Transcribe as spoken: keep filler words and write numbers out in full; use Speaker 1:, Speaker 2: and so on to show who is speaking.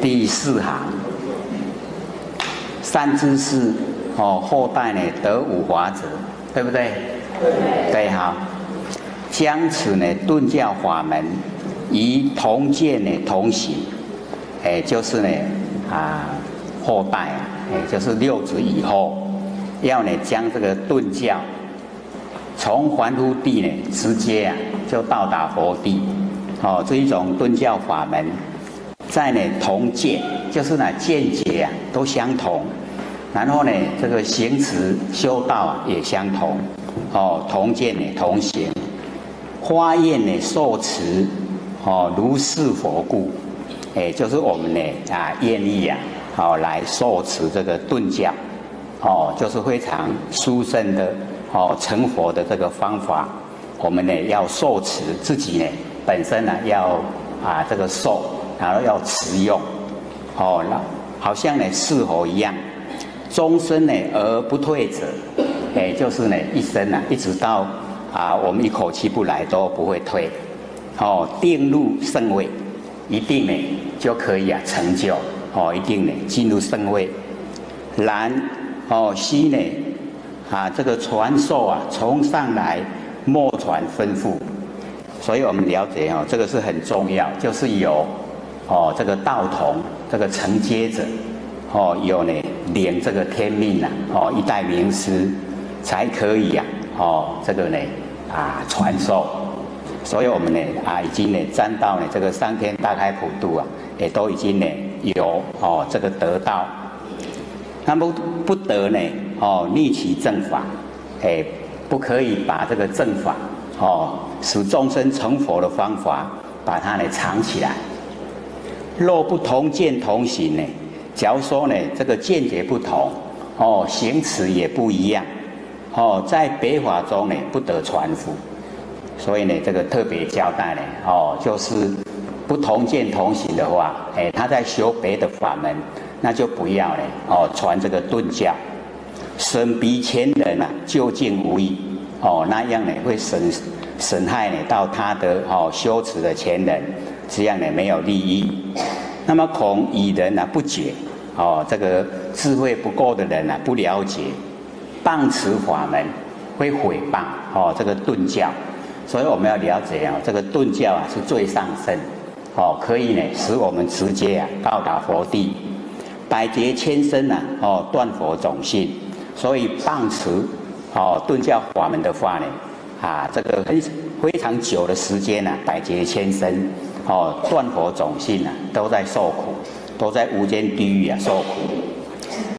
Speaker 1: 第四行，善知识哦，后代呢得五法者，对不对？对。对，好。将此呢顿教法门，以同见呢同行，哎，就是呢啊后代啊，哎，就是六祖以后，要呢将这个顿教，从凡夫地呢直接啊就到达佛地，哦，这一种顿教法门，在呢同见，就是呢见解啊都相同。然后呢，这个行持修道啊也相同，哦，同见呢同行，花愿呢受持，哦，如是佛故，哎，就是我们呢啊愿意啊，哦来受持这个顿教，哦，就是非常殊胜的哦成佛的这个方法，我们呢要受持，自己呢本身呢要啊这个受，然后要持用，哦，那好像呢是佛一样。终身呢而不退者，哎，就是呢一生啊，一直到啊我们一口气不来都不会退，哦，定入圣位，一定呢就可以啊成就，哦，一定呢进入圣位。然哦悉呢啊这个传授啊从上来莫传吩咐，所以我们了解哦这个是很重要，就是有哦这个道统这个承接者。哦，有呢，领这个天命啊，哦，一代名师才可以啊，哦，这个呢啊传授，所以我们呢啊已经呢沾到呢这个上天大开普度啊，也都已经呢有哦这个得到，那么不得呢哦逆其正法，哎，不可以把这个正法哦使众生成佛的方法，把它呢藏起来，若不同见同行呢？假如说呢，这个见解不同，哦，行持也不一样，哦，在别法中呢不得传付，所以呢，这个特别交代呢，哦，就是不同见同行的话，哎，他在修别的法门，那就不要呢，哦，传这个顿教，损彼前人啊，究竟无益，哦，那样呢会损损害呢到他的哦修持的前人，这样呢没有利益。那么恐以人啊不解，哦，这个智慧不够的人啊不了解，谤此法门会毁谤哦这个顿教，所以我们要了解啊、哦，这个顿教啊是最上圣，哦，可以呢使我们直接啊到达佛地，百劫千生啊哦断佛种性，所以谤持哦顿教法门的话呢啊这个很非常久的时间啊，百劫千生。哦，断佛种性啊，都在受苦，都在无间地狱啊受苦。